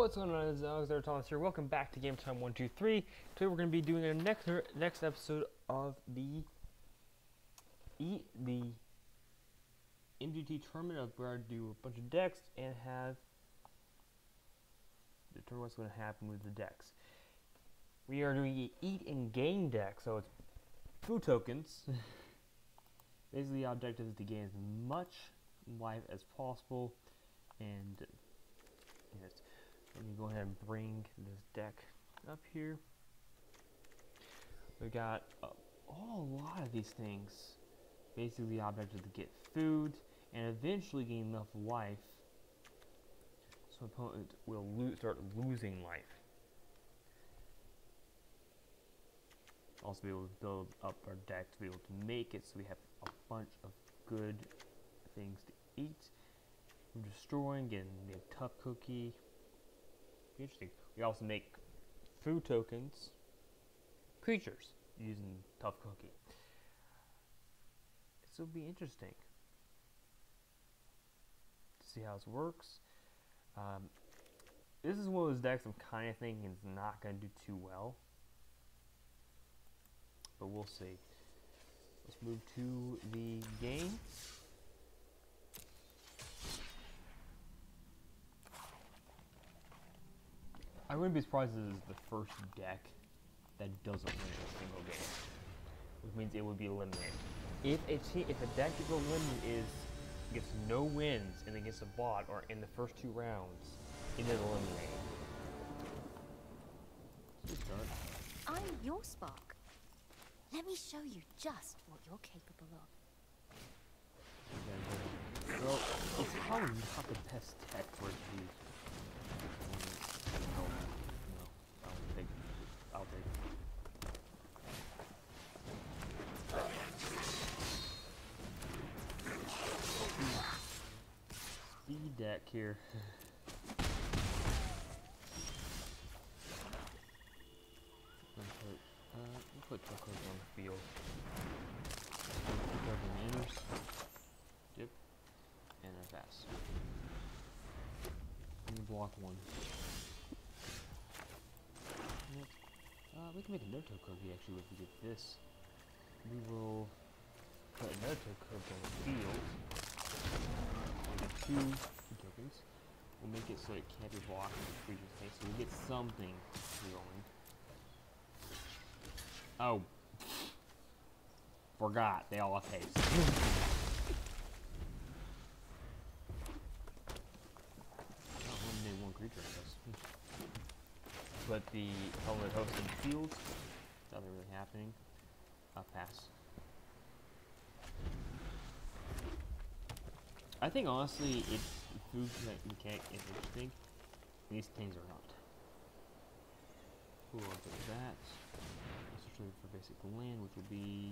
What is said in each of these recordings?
What's going on? This is Alexander Thomas here. Welcome back to Game Time 123. Today we're going to be doing our next episode of the MTGT tournament, where I do a bunch of decks and have determine what's going to happen with the decks. We are doing an eat and gain deck, so it's food tokens. Basically, the objective is to gain as much life as possible, and yes. Let me go ahead and bring this deck up here. We got a lot of these things. Basically, the objective is to get food and eventually gain enough life so opponent will start losing life. Also be able to build up our deck to be able to make it so we have a bunch of good things to eat. We're destroying, getting a tough cookie. Interesting. We also make food tokens, creatures, using Tough Cookie. This will be interesting to see how this works. This is one of those decks I'm kind of thinking is not going to do too well, but we'll see. Let's move to the game. I wouldn't be surprised if this is the first deck that doesn't win a single game, which means it would be eliminated. If a deck gets eliminated gets no wins and it gets a bot or in the first 2 rounds, it is eliminated. I'm your spark. Let me show you just what you're capable of. Well, it's probably not the best deck for it to use. I'll take it. Speed deck here. We'll put Tuckers on the field. Enters. Dip. And a pass. And you block 1. We can make a Naruto cookie actually if we get this. We will put a Naruto cookie on the field. We'll get 2 tokens. We'll make it so it can't be blocked with the creature's face, so we'll get something going. Oh. Forgot, they all have haste. Not eliminate 1 creature, I guess. Put the helmet host in the field. Nothing really happening. Pass. I think honestly, it's food mechanic is interesting. These things are not. Cool, I'll do that. Let's search for basic land, which will be.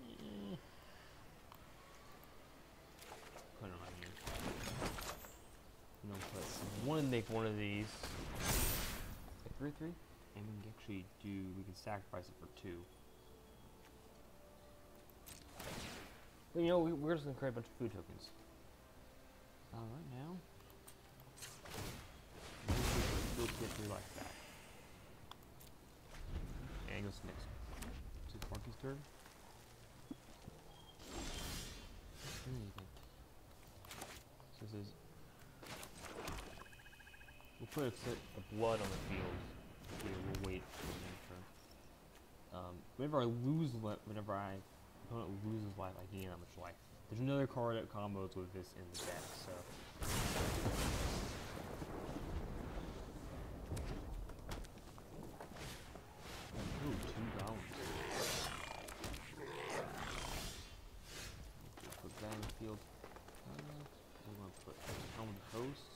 Put it on here. Want to make one of these. 3/3, and we can actually we can sacrifice it for 2. But you know, we're just gonna create a bunch of food tokens. Right now, we'll get 3 life back. And goes next. Is it Monkey's turn? So this is. We'll put a set of blood on the field. We'll wait for the next turn. Whenever my opponent loses life, I gain that much life. There's another card that combos with this in the deck, so. Ooh, 2 goblins. Put that in the field. We want to put helmet hosts.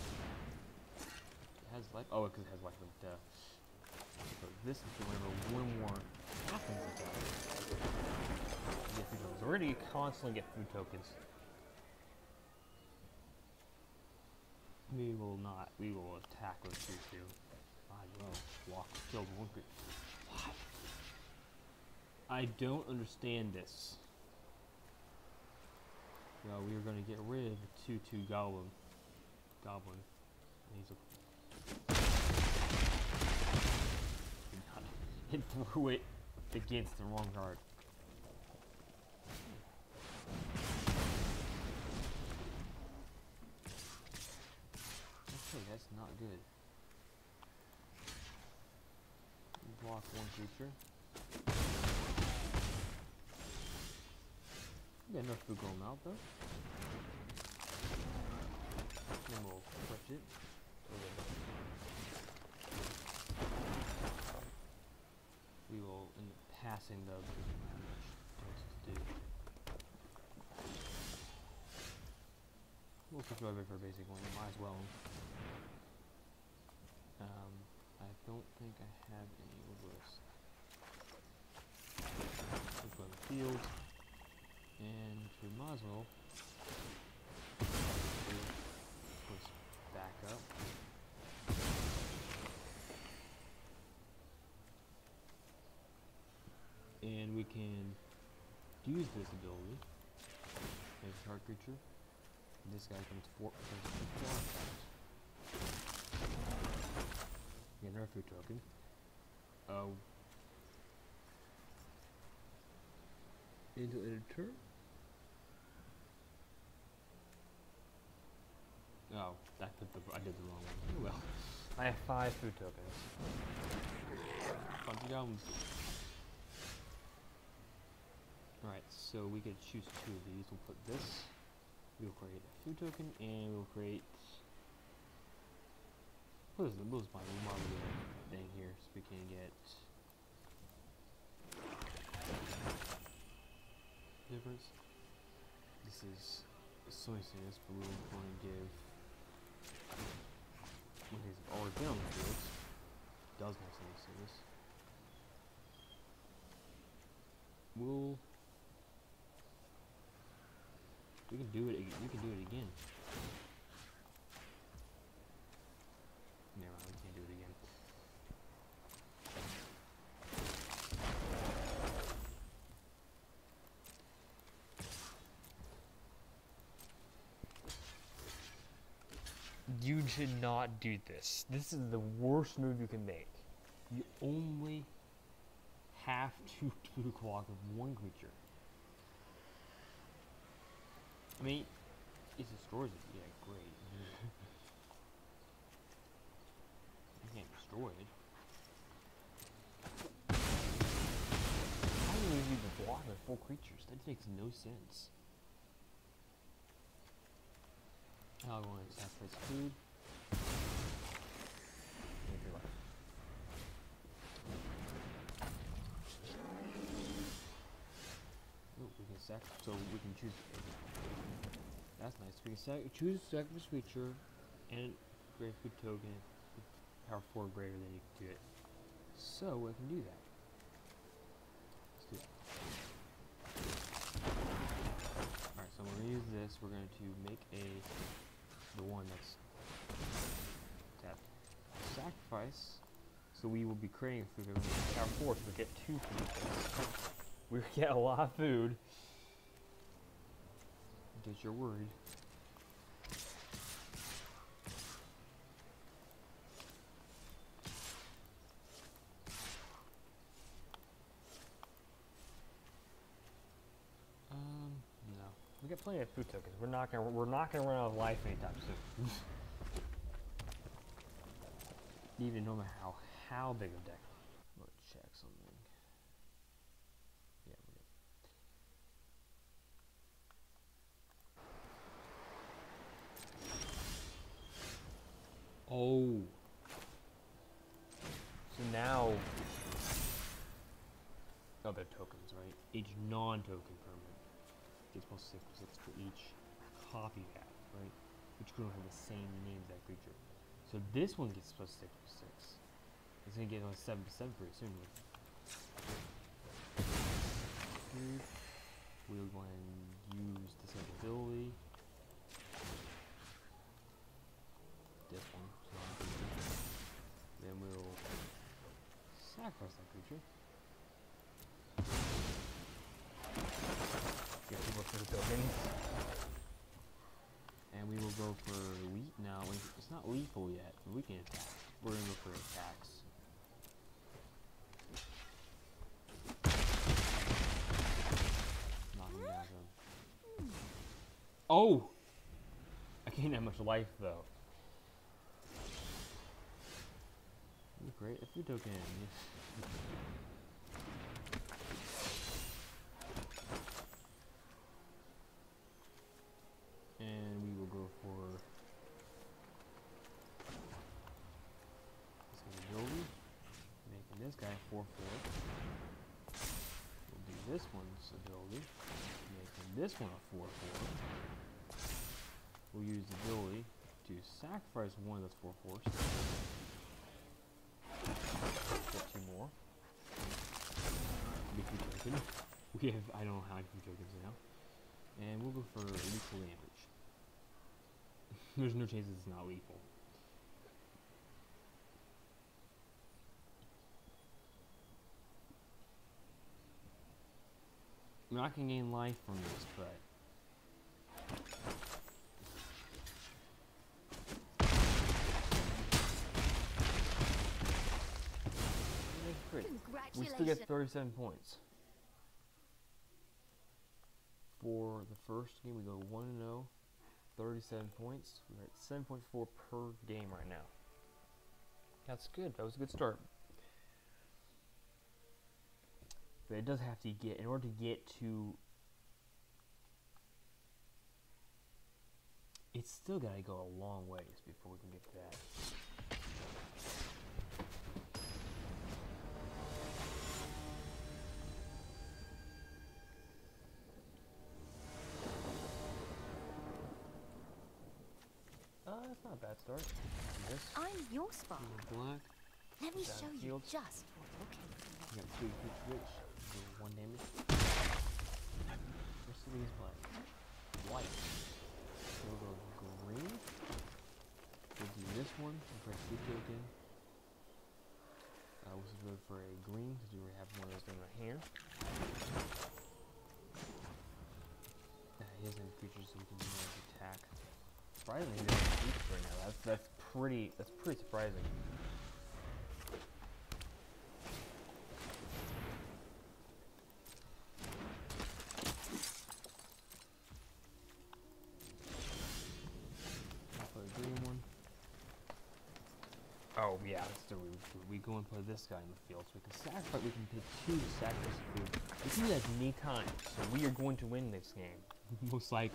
Has life. Oh, because it has life with so this is whenever 1 more happens with that. Get food tokens. We're gonna constantly get food tokens. We will not. We will attack with 2/2. I will block, killed 1 creature. What? I don't understand this. Well, we are gonna get rid of the 2/2 goblin. And he's a and threw it against the wrong card. Okay, that's not good. Block one creature. We got enough food going out though. Then we'll switch it. We will end up passing the to do. We'll switch over for a basic one, might as well. I don't think I have any of this. Let's go to the field. And we might as well push back up. And we can use this ability. There's a card creature. This guy comes four attacks. Get another food token. Into editor. Oh, I did the wrong one. Oh well. I have 5 food tokens. Alright, so we could choose 2 of these. We'll put this. We'll create a food token, and we'll create. What is my model thing here, so we can get difference. This is S1E6, but we're going to give one of these already been on the field. Does have S1E6. We can do it. We can do it again. Never mind, we can't do it again. You should not do this. This is the worst move you can make. You only have to clock with one creature. I mean, it destroys it. Yeah, great. You can't destroy it. How do you even block with 4 creatures? That makes no sense. I'll go and sacrifice food. Oh, we can so we can choose. That's nice. We can choose sacrifice creature and great food token. Power 4 greater than you can do it. So we can do that. Let's do that. Alright, so we're gonna use this. We're going to make the one that's tapped. Sacrifice. So we will be creating food. Power 4, so we get 2 food. We get a lot of food. In case you're worried. No. We got plenty of food tokens. We're not gonna run out of life anytime soon. Even no matter how big a deck. Let's check something. Yeah, we're good. Oh. So now other tokens, right? Each non-token permanent gets plus 6 for each copy you have, right? Which don't have the same name as that creature. So this one gets plus 6 for 6. It's gonna get on 7 for 7 pretty soon. We'll go ahead and use this ability. This one. Then we'll sacrifice that creature. Get 2 more for the tokens. And we will go for wheat now. It's not lethal yet, but we can attack. We're gonna go for attacks. Oh! I can't have much life though. Great, a food token. And we will go for this ability, making this guy 4/4. We'll do this one's ability, making this one a 4/4. We'll use the ability to sacrifice one of those 4/4s. Get 2 more. Big food token. We have, I don't know how many food tokens now. And we'll go for lethal damage. There's no chance it's not lethal. I mean, I can gain life from this, but we still get 37 points. For the first game, we go 1-0, 37 points. We're at 7.4 per game right now. That's good. That was a good start. But it does have to get, in order to get to, it's still got to go a long ways before we can get to that. That's not a bad start. I'm your spark. Black. Let me show you field. just what you're capable of. You got 2 each switch. Do 1 damage. Rest of these black. White. So we'll go green. We'll do this one. We'll press food token. We'll go for a green because we already have one of those in our hand. He has any creatures so we can use attack. Surprisingly, he doesn't have creatures right now. That's pretty surprising. I'll put a green one. Oh yeah, let's do it. We go and put this guy in the field so we can sacrifice. We can pick 2 to sacrifice the food. We can do that many times, so we are going to win this game, most likely.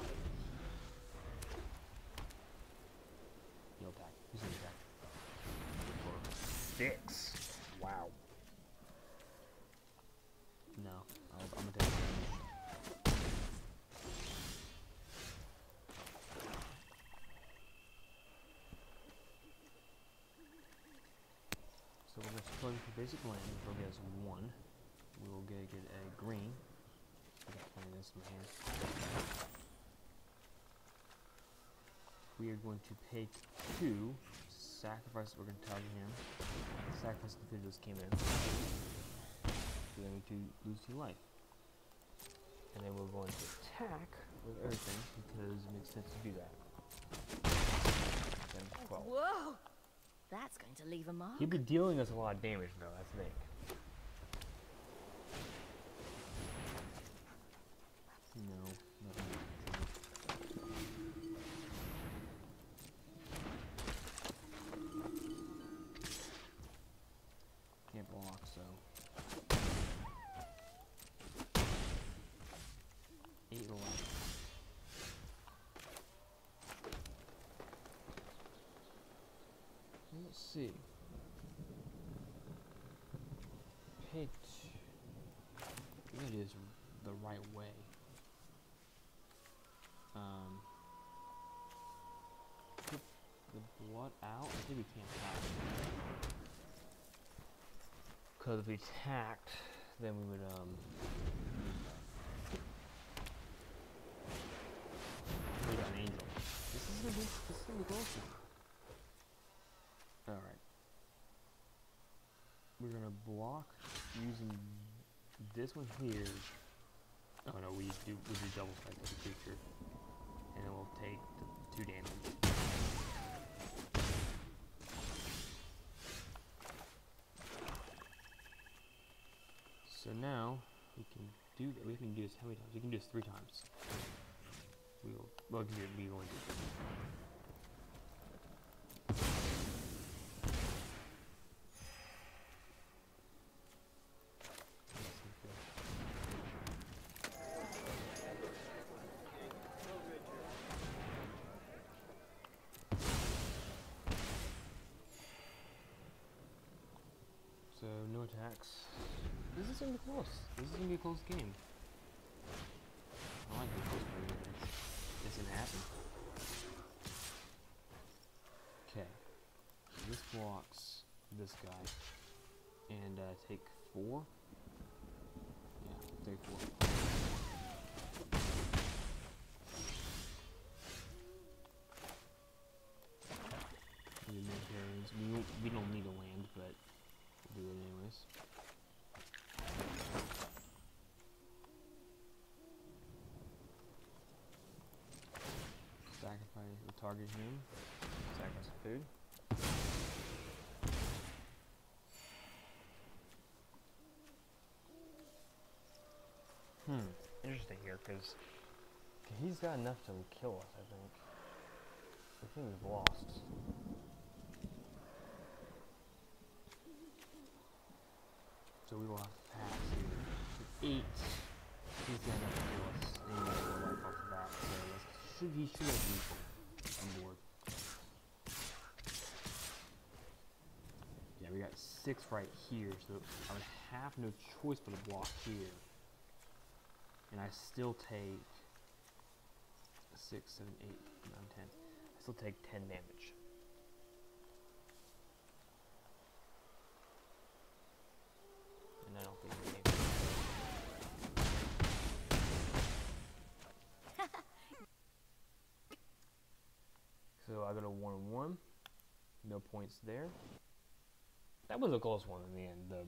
He'll attack. Who's gonna attack? For 6. Wow. No, I'm gonna take it. So we're gonna plug for basic land. We'll get us 1. We will get a green. I got plenty of this in my hand. We are going to pay 2, sacrifice, we're going to target him, sacrifice the food that just came in. So then we lose 2 life. And then we're going to attack with everything because it makes sense to do that. Then 12. Whoa! That's going to leave a mark. He'll be dealing us a lot of damage though, that's the thing. No, nothing. Can't block, so 8 life. Let's see. Hit. That is the right way. Put the blood out. I think we can't attack. Because if we attacked, then we would we got an angel. This is gonna be close. Alright. We're gonna block using this one here. Oh no, we do double strike with the creature. And then we'll take the 2 damage. So now we can do that. We can do this how many times? We can do this 3 times. We'll do it. We will do it. So no attacks. This is gonna be close. This is gonna be a close game. I like the close games. It's gonna happen. Okay. This blocks this guy. And take 4. Yeah, take 4. We don't need a land, but we'll do it anyways. Sacrifice, we'll target him. Sacrifice food. Interesting here, because he's got enough to kill us, I think. I think we've lost. So we will have to pass here. 8. He's got enough to kill us. And he's going to wipe off of that. So he should have lethal on board. Yeah, we got 6 right here. So I would have no choice but to block here. And I still take 6, 7, 8, 9, 10. I still take 10 damage. And I don't think we can. So I got a 1-1. No points there. That was a close one in the end, though.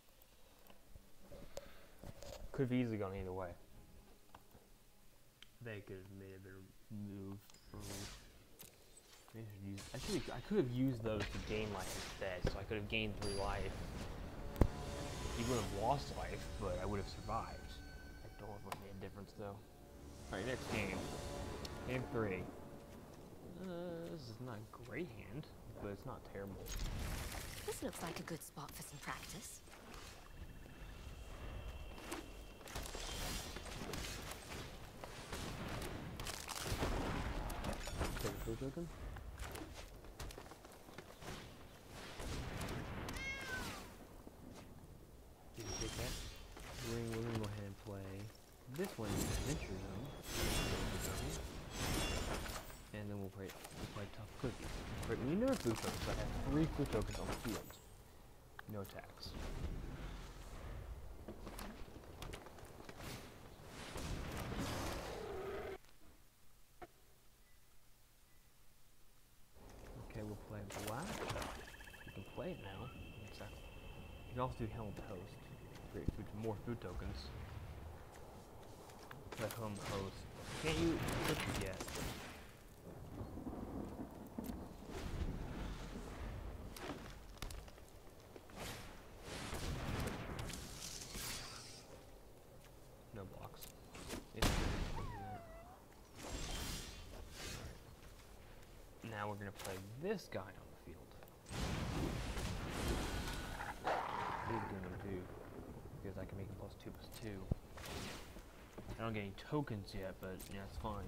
Could have easily gone either way. They could have made a better move. I could have used those to gain life instead, so I could have gained 3 life. You would have lost life, but I would have survived. I don't know if it made a difference though. Alright, next game. Game 3. This is not a great hand, but it's not terrible. This looks like a good spot for some practice. Take a food token. Did you take that? We're gonna go ahead and play this one, Adventure Zone. And then we'll play Tough Cookie. But we need another food token, so I have 3 food tokens on the field. No attacks. Okay, we'll play black. You can play it now. Exactly. You can also do Helm Host. Create more food tokens. Play Helm Host. Can't you cook it yet? No blocks. Now we're gonna play this guy on the field. What are you gonna do? Because I can make him +2/+2. I don't get any tokens yet, but yeah, it's fine.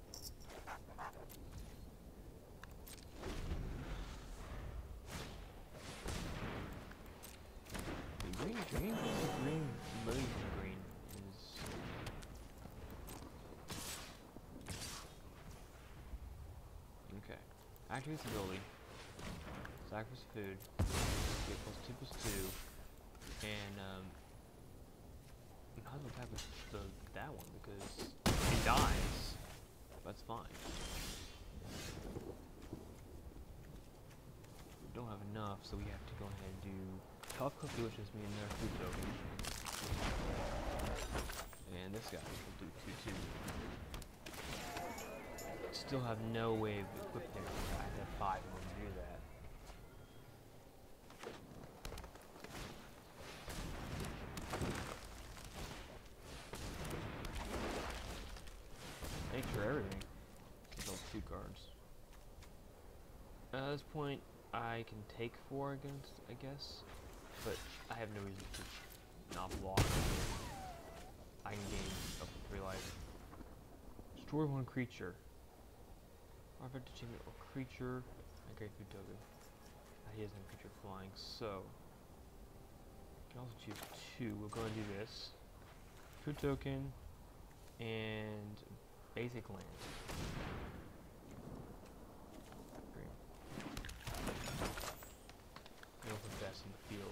The green, blue, green is. Okay. Activate this ability. Sacrifice food. Get +2/+2. And how do I attack with that one? Because he dies. That's fine. We don't have enough, so we have to go ahead and do Tough Cookie, which is me and their food token. And this guy will do 2/2. Still have no way of equipping him. I have to have 5 in order to do that. Thanks for everything. this point, I can take 4 against, I guess, but I have no reason to not block. I can gain up to 3 life. Destroy 1 creature. Artifact achievement or creature. Okay, food token. He has no creature flying, so you can also choose 2. We'll go and do this. Food token and basic land. Green. Go for best in the field.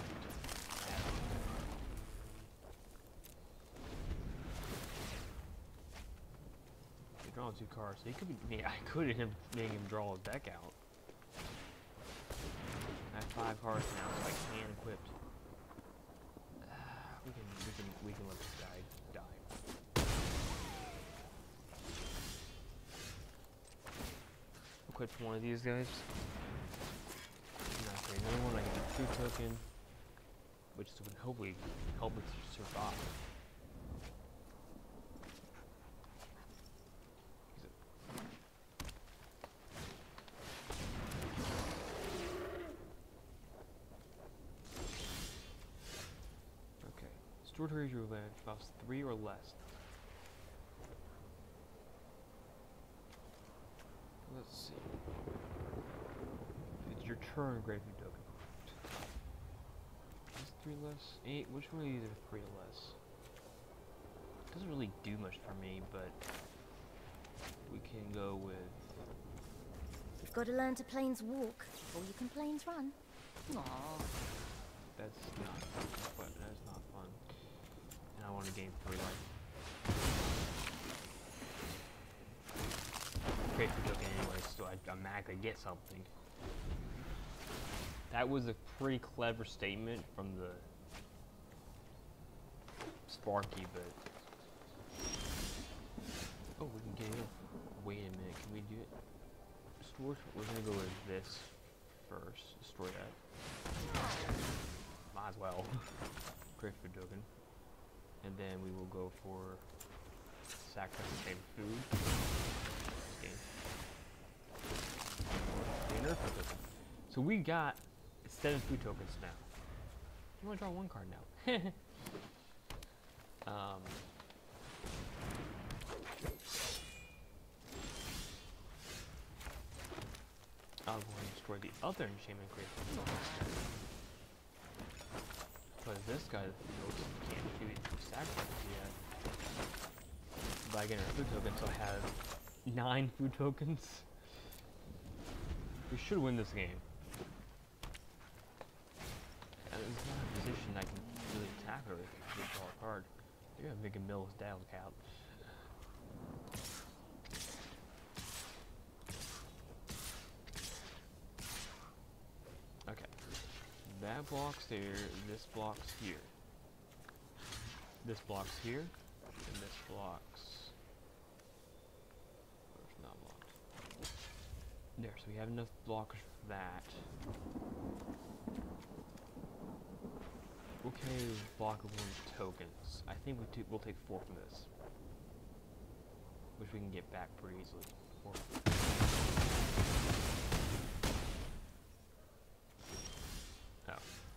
He draws 2 cards. So he could be. I could have made him draw his deck out. I have 5 cards now, so I can equip. We can let this guy die. Equip one of these guys. Not create another one. I get a food token, which would hopefully help it to survive. Extraordinary your land costs 3 or less. Let's see. It's your turn, graveyard token. Is 3 less? 8? Which one of these are 3 or less? Doesn't really do much for me, but we can go with. You've got to learn to plains walk, or you can plains run. Aww. That's not fun. That's not fun. And I want to gain 3 life. Great for token anyway, so I magically get something. That was a pretty clever statement from the Sparky, but oh, we can get it. Wait a minute, can we do it? We're gonna go with this first. Destroy that. Might as well. Great for token. And then we will go for sacrifice and food. Okay. So we got 7 food tokens now. I'm gonna draw 1 card now. I'll go ahead and destroy the other enchantment creature. Because this guy can't shoot sacrifice yet. But I get a food token, so I have 9 food tokens. We should win this game. And it's not a position I can really attack her if you draw a card. You're gonna make a Mills down count. Okay. That block's there, this block's here. This block's here, and this block's. Where's not blocked? There, so we have enough blockers for that. Okay, block of 1 tokens. I think we'll take 4 from this. Which we can get back pretty easily. 4. Oh.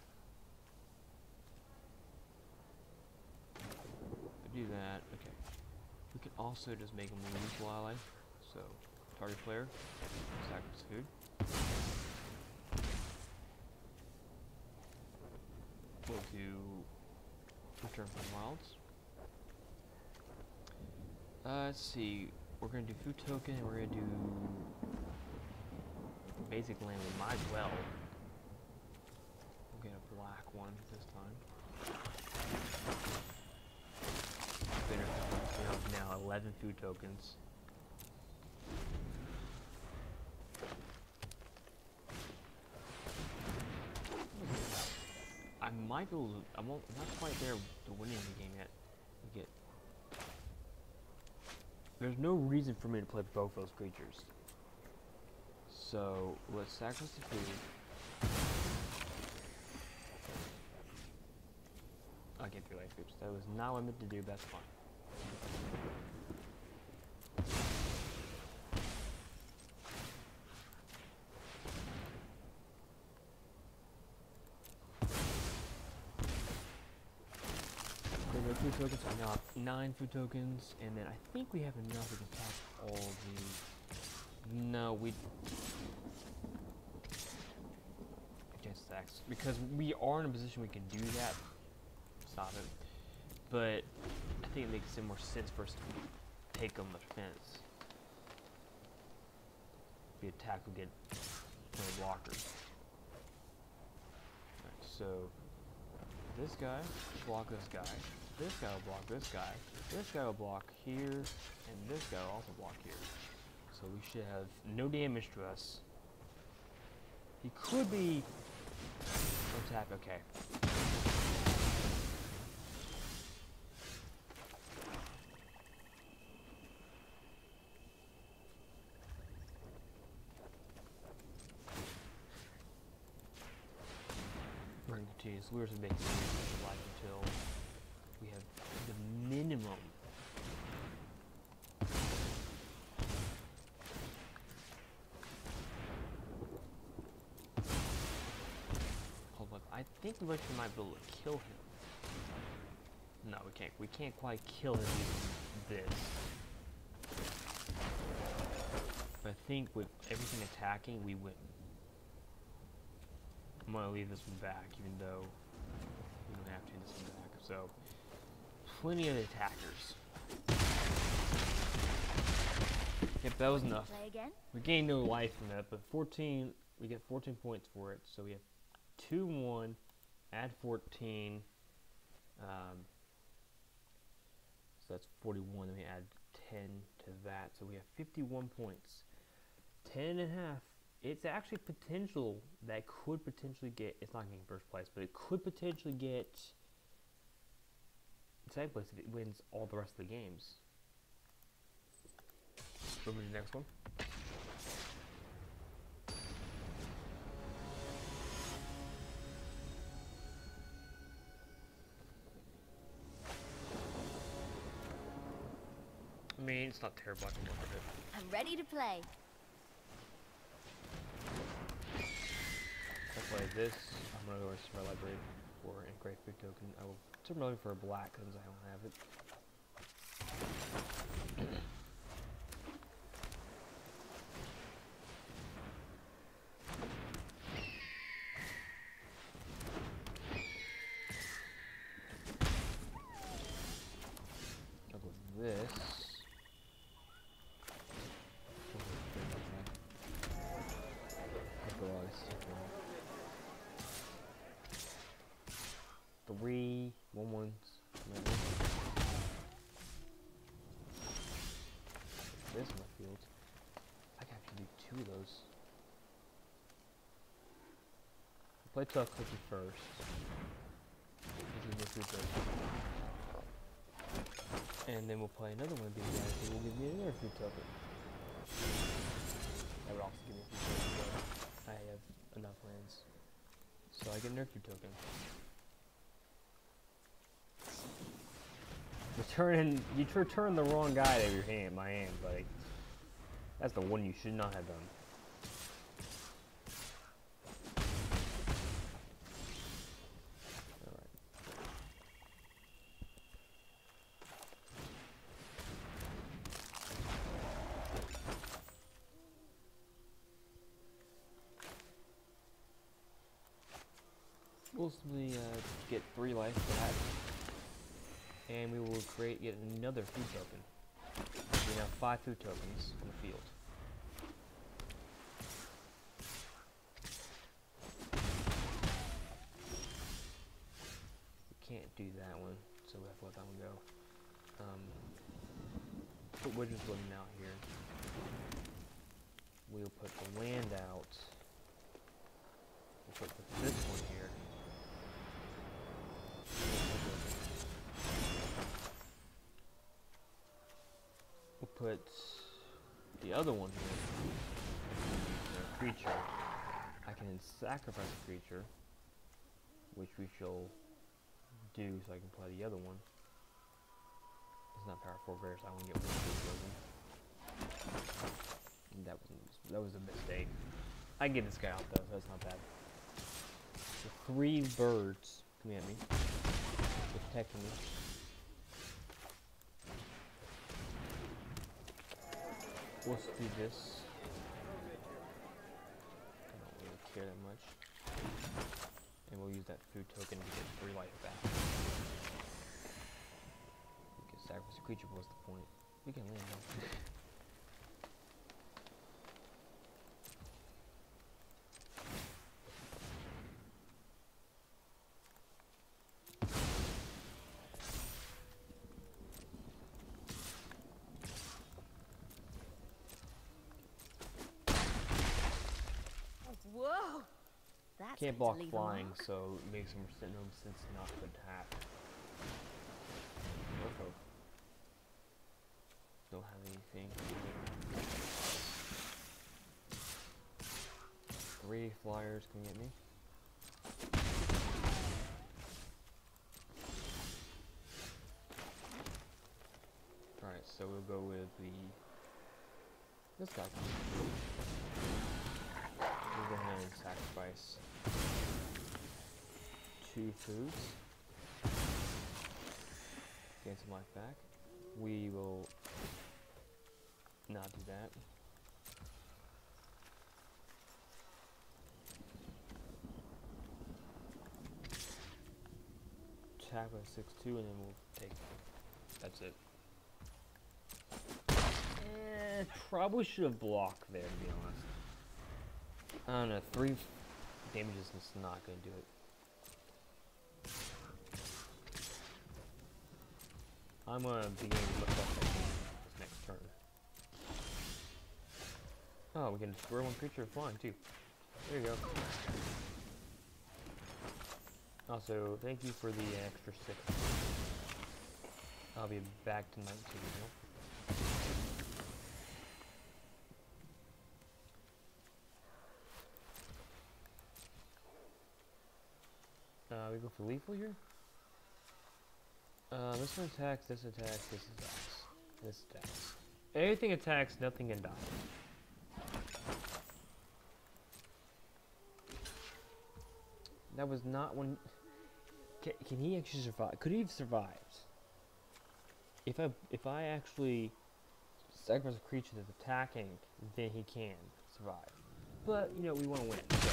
Do that, okay. We can also just make them lose life. So, target player, sacrifice food. We'll do return from wilds. Let's see. We're gonna do food token and we're gonna do basic land. We might as well. We'll get a black one this time. We have now 11 food tokens. I might be able to, I'm not quite there to winning the game yet. We get. There's no reason for me to play both those creatures. So let's sacrifice the food. I get 3 life groups. That was not what I meant to do, but that's fine. another food token, so we now have 9 food tokens, and then I think we have enough to attack all the... No, we... Against stacks. Because we are in a position we can do that. Stop it. But I think it makes some more sense for us to take on the fence. If we attack, we get no blockers. Alright, so this guy will block this guy. This guy will block this guy. This guy will block here, and this guy will also block here. So we should have no damage to us. He could be attack. Okay. We're going to continue. So we're just making life until we have the minimum. Hold up. I think we actually might be able to kill him. No, we can't. We can't quite kill him using this. But I think with everything attacking, we win. I'm gonna leave this one back, even though we don't have to this one back. So, plenty of attackers. Yep, that was enough. We gained no life from that, but 14, we get 14 points for it. So we have 2-1, add 14. So that's 41, then we add 10 to that. So we have 51 points. 10 and a half. It's actually potential that could potentially get, it's not getting first place, but it could potentially get second place if it wins all the rest of the games. Move to the next one. I mean, it's not terrible, I can work with it. I'm ready to play. I'll play this. I'm going to go to my library for an engrave food token. I will search my library for a black since I don't have it. I'll go with this. Three 1/1s. This in my field. I can actually do 2 of those. I'll play Tough Cookie first. And then we'll play another one of these guys who will give me another food token. That would also give me a food token, but I have enough lands. So I get another food token. You return the wrong guy out of your hand, my hand, like that's the one you should not have done. Alright. We'll simply get 3 life for that. And we will create yet another food token. We have 5 food tokens in the field. We can't do that one, so we have to let that one go. Put Wizard's Living out here. We'll put the land out. We'll put this one here. We'll put the other one here. A creature. I can sacrifice a creature, which we shall do so I can play the other one. It's not power 4 rare, so I want to get one. That was a mistake. I can get this guy out though, so that's not bad. So 3 birds coming at me. They're protecting me. Let's do this. I don't really care that much. And we'll use that food token to get 3 life back. We can sacrifice a creature, but what's the point? We can land though. Whoa! That's Can't going block to leave a flying, mark. so it makes no sense not to attack. Uh-oh. Don't have anything. 3 flyers coming at me. Alright, so we'll go with this guy. We'll go ahead and sacrifice 2 foods. Gain some life back. We will not do that. Attack with 6-2 and then we'll take it. That's it. Probably should have blocked there, to be honest. I don't know, 3 damage is just not going to do it. I'm going to begin to look up that game this next turn. Oh, we can destroy 1 creature flying too. There you go. Also, thank you for the extra 6. I'll be back tonight too, you know? We go for lethal here. This one attacks, this attacks, this attacks, this attacks. Anything attacks, nothing can die. That was not one. Can he actually survive? Could he have survived? If I actually sacrifice a creature that's attacking, then he can survive. But you know we want to win. So.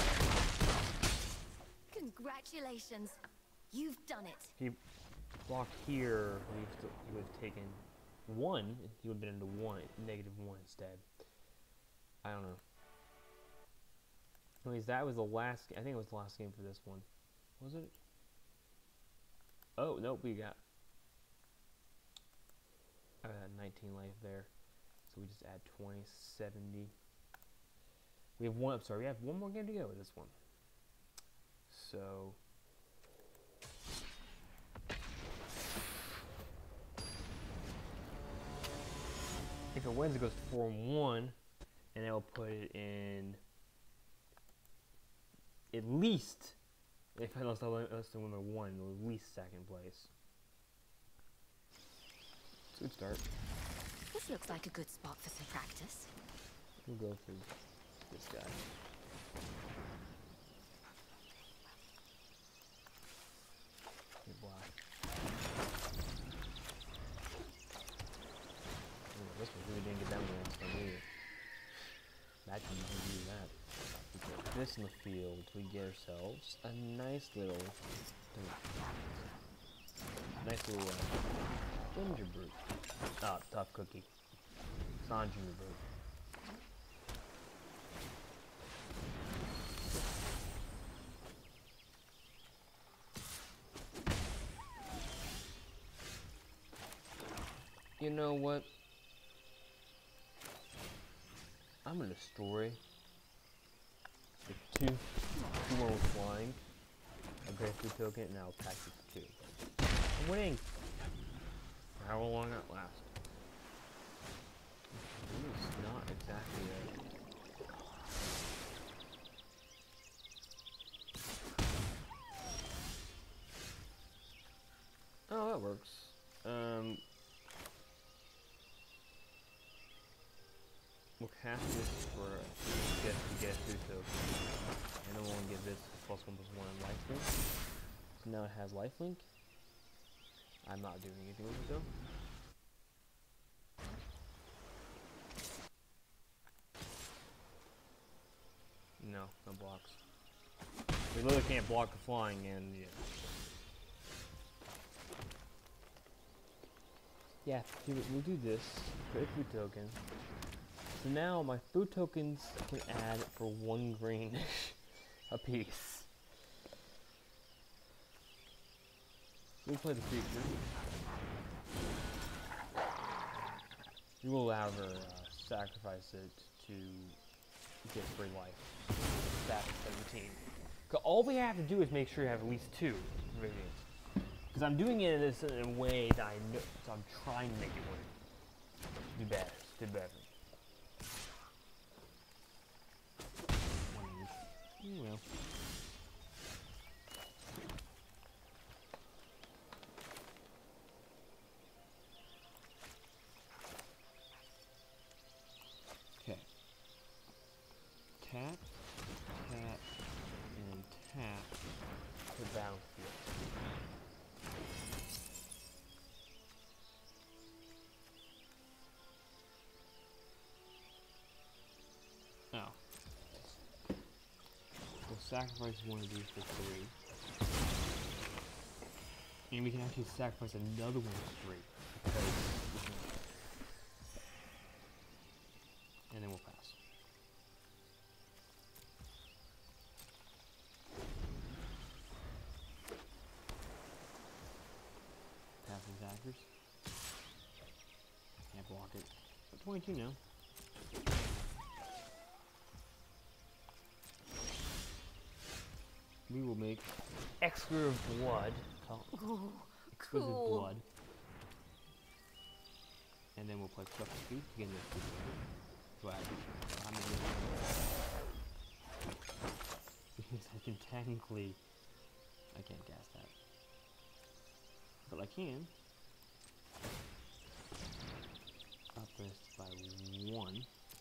Congratulations, you've done it. He blocked here. He would have taken 1. He would have been into -1 instead. I don't know. Anyways, that was the last. I think it was the last game for this one. Was it? Oh nope, we got. I got 19 life there, so we just add 20, 70. We have one. I'm sorry, we have 1 more game to go with this one. So. If it wins, it goes to 4-1, and that will put it in at least, if I lost less than 1 by 1, at least 2nd place. It's a good start. This looks like a good spot for some practice. We'll go for this guy. Black. This one really didn't get that one last time either. Imagine you can do that. We put this in the field, we get ourselves a nice little ginger brew. Oh, tough cookie. It's not ginger brew. You know what? I'm gonna destroy the 2-1 with flying. A great food token, and I'll attack it for 2. I'm winning! How long that lasts? It's not exactly Oh, that works. We'll cast this for to get a food token, and then we'll get this +1/+1 lifelink. So now it has lifelink. I'm not doing anything with it though. No blocks. We literally can't block the flying, and yeah. Yeah, we'll do this. Create a food token. So now my food tokens can add for 1 green a piece. We'll play the creature. We will allow her sacrifice it to get free life. Status 17. Cause all we have to do is make sure you have at least 2 Vivians. Because I'm doing it in a way that I know, so I'm trying to make it work. Do better. Do better. Well. Okay. Tap, tap, and tap to battlefield. Oh. We'll sacrifice one of these for 3. And we can actually sacrifice another one for 3. Because and then we'll pass. Passing attackers. Can't block it. But 22 now. We will make exquisite blood. Ooh, Exquisite cool. blood. And then we'll play Chuck Speed to get into the because I can technically I can't cast that. But I can up this by 1.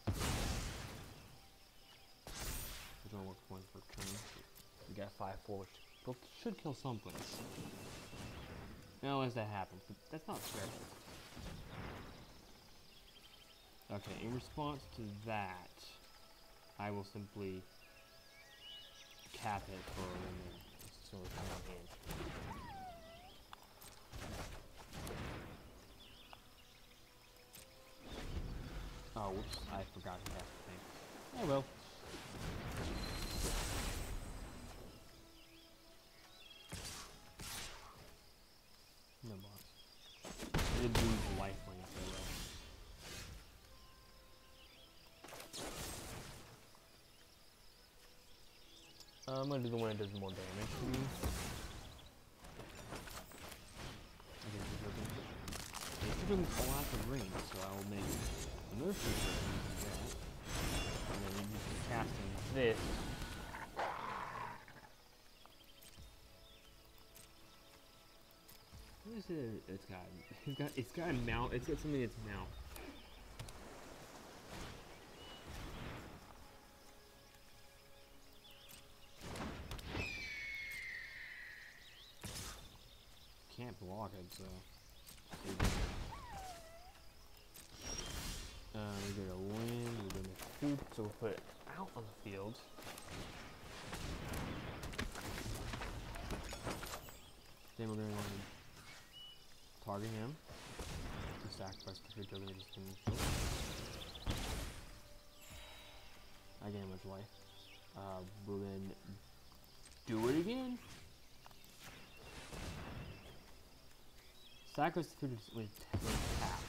We're gonna work 1 per turn. We got 5-4, which should kill something. Unless that happens, but that's not fair. Okay, in response to that, I will simply cap it for a minute. It's going to come out in. Oh, whoops, I forgot to cast the thing. Oh well. No box. I did lose lifeline, so I'm gonna do the one that does more damage to me. Okay, it's doing a lot of range, so I will make another feature using that. And then you can casting this. What is it? It's got a mouth. It's got something in its mouth. Can't block it, so. We're gonna win. We're gonna shoot, so we'll put it out on the field. Then we're gonna target him to sacrifice the creature that just didn't kill. I gain much life. We'll then do it again. Sacrifice the creature when tapped.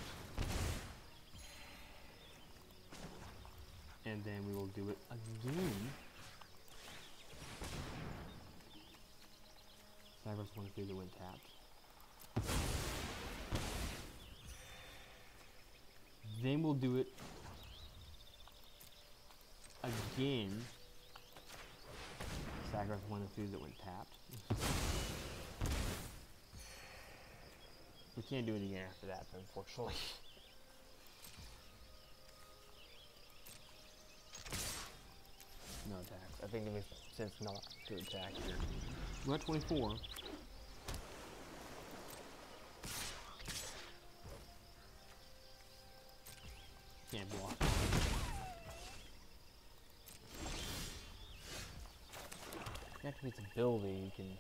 And then we will do it again. Sacrifice one creature when tapped. Then we'll do it again. Sacrifice one of the food that went tapped. We can't do it again after that, unfortunately. No attacks. I think it makes sense not to attack here. We're at 24. Can't block. activates ability, you can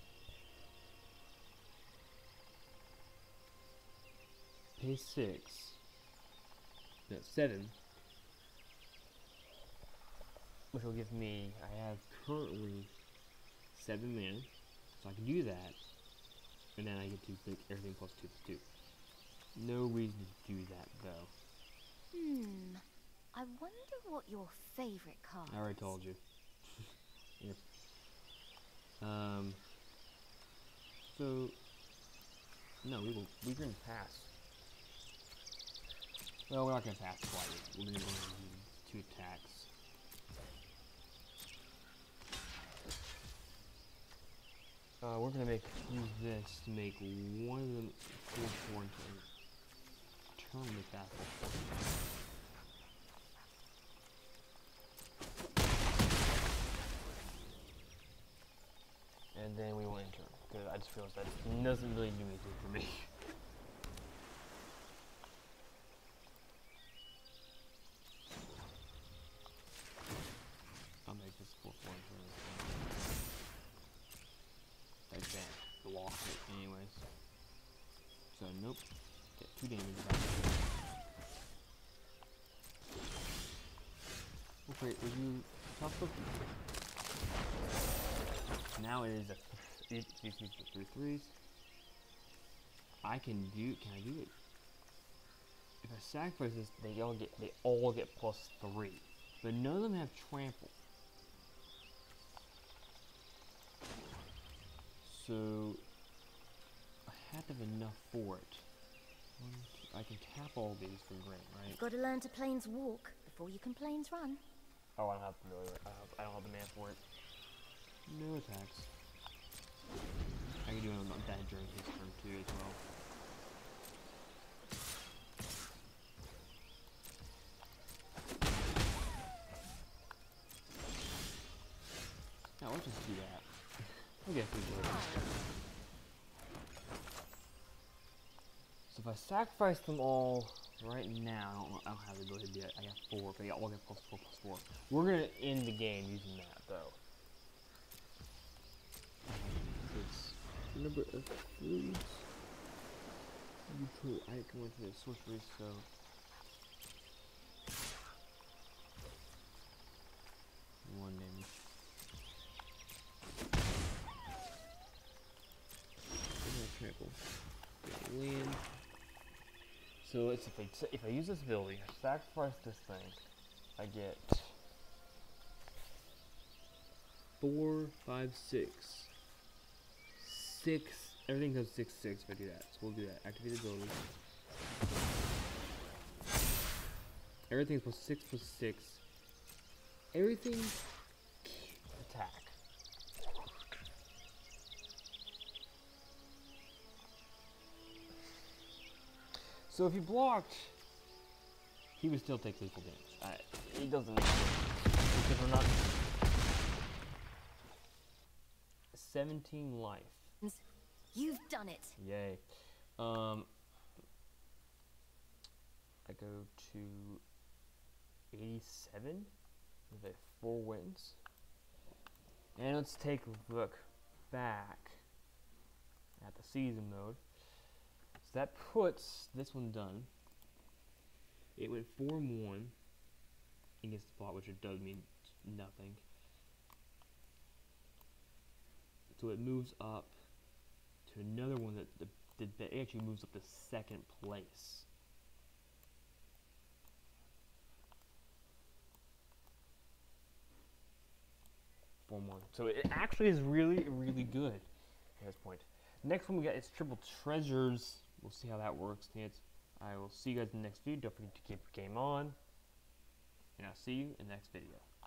pay 6. No, 7. Which will give me, I have currently 7 mana, so I can do that, and then I get to make everything plus 2 plus 2. No reason to do that though. I wonder what your favorite card I already is. told you. Yep. So no, we're gonna pass. Well, we're not gonna pass twice. We're gonna go ahead and do 2 attacks. We're gonna use this to make one of them 4/4 into a turn with that. And then we will enter, because I just realized that it doesn't really do anything for me. I'll make this 4/4 turn. Like that, block it anyways. So nope, get 2 damage back. Okay, would you top cookie? Now it is a 3/3s. Can I do it? If I sacrifice this, they all get +3. But none of them have trample. So I have to have enough for it. I can tap all these for green, right? You've got to learn to plains walk before you can plains run. Oh, I don't have I don't have the mana for it. No attacks. I can do that during his turn too as well. Now let's just do that. We'll get through this. So if I sacrifice them all right now, I don't have the ability to do it. I got 4, but they all get +4/+4. We're gonna end the game using that though. It's number of 3s. I can went to the sorcery, so one damage. Trample. Land. So it's if I use this ability, I sacrifice this thing, I get 4, 5, 6. 6. Everything goes 6/6 if I do that. So we'll do that. Activate the ability. Everything's +6/6. Everything attack. So if he blocked, he would still take lethal damage. It doesn't make sense because we're not 17 life. You've done it. Yay. I go to 87 with a 4 wins. And let's take a look back at the season mode. So that puts this one done. It went 4-1 against the bot, which it does mean nothing. So it moves up to another one that actually moves up to 2nd place. So it actually is really, really good at this point. Next one we got is Triple Treasures. We'll see how that works. I will see you guys in the next video. Don't forget to keep your game on. And I'll see you in the next video.